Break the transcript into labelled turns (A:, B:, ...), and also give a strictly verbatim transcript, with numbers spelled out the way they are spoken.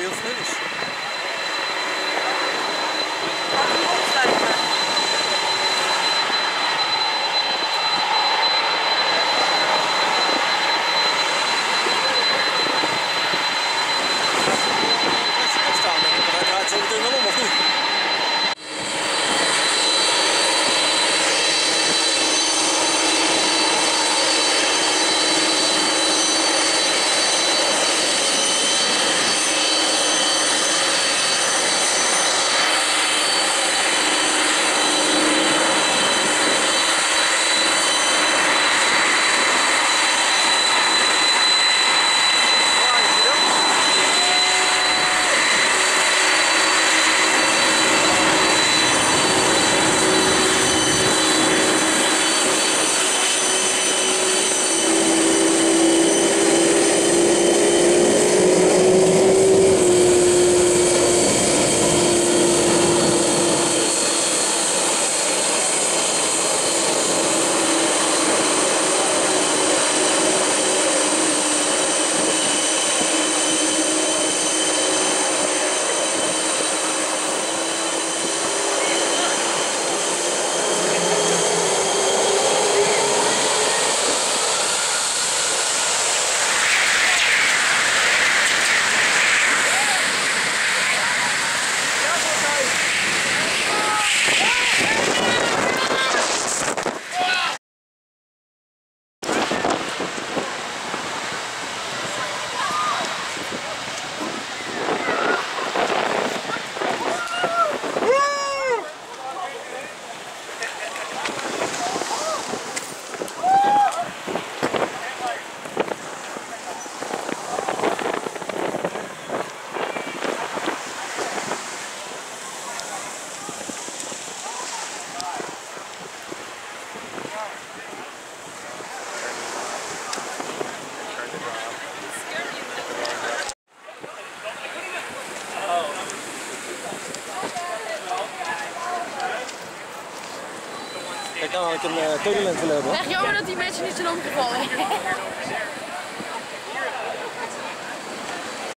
A: heel fris.
B: Laat hem opsluiten.
A: Blijft staan, denk ik, maar hij draait zo meteen wel om, of niet? Kijk, nou had ik een uh, turbulent willen hebben.
B: Echt jammer dat die mensen niet zijn omgevallen.